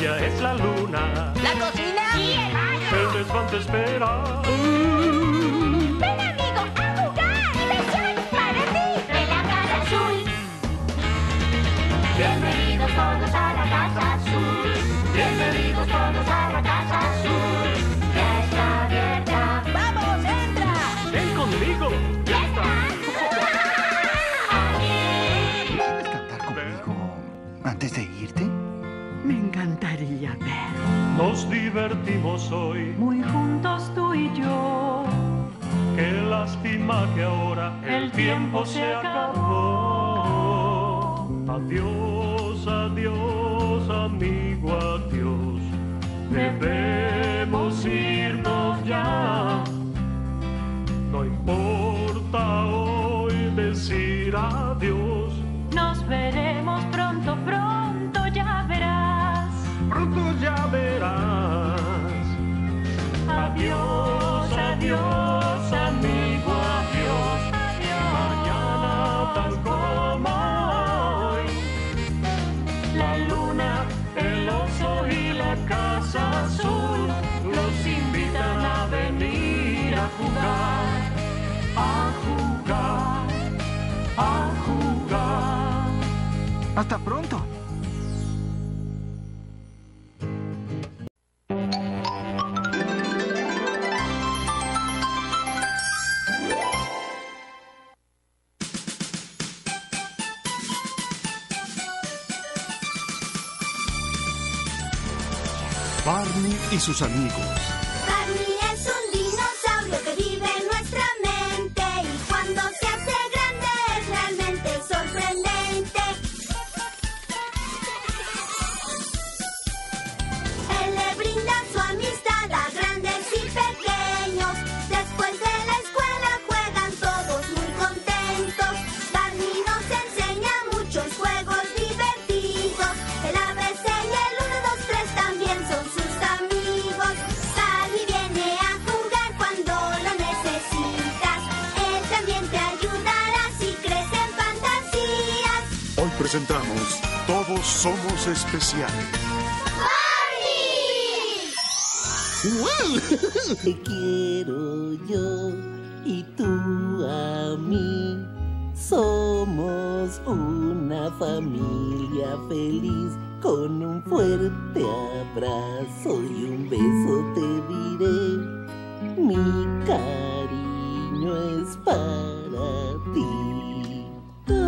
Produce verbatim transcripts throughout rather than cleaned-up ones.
ella es la luna. ¿La cocina? ¡Y el baño! El desván te espera. ¡Ven, amigo, a jugar! ¡Diversión para ti! ¡En la Casa Azul! Bienvenidos todos a la Casa Azul. Bienvenidos todos a la Casa Azul. Ya está abierta. ¡Vamos, entra! Ven conmigo. Ya está. ¿Puedes cantar conmigo antes de irte? Me encantaría ver. Nos divertimos hoy. Muy juntos tú y yo. Qué lástima que ahora el tiempo se acabó. Adiós, adiós, amigo, adiós. Debemos irnos ya. No importa hoy decir adiós. Nos veremos pronto, pronto, ya verás. Pronto ya verás. Adiós, adiós, amigo, adiós. Mañana tal como hoy. La luna, el oso y la Casa Azul los invitan a venir a jugar, a jugar, a jugar. ¡Hasta pronto! Barney y sus amigos. Barney es un dinosaurio que vive en nuestra mente y cuando se hace grande es realmente sorprendente. Él le brinda su amistad a grandes y pequeños. Después de la escuela juegan todos muy contentos. Barney nos enseña muchos juegos divertidos. El A B C y el uno, dos, tres también son sus amigos. Barney viene a jugar cuando lo necesitas. Él también te ayudará si crees en fantasías. Hoy presentamos Todos Somos Especiales. ¡Barney! Te quiero yo y tú a mí. Somos una familia feliz. Con un fuerte abrazo y un beso te diré. Mi cariño es para ti.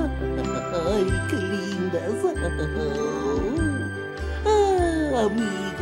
Ay, qué lindas. Ah, amigo.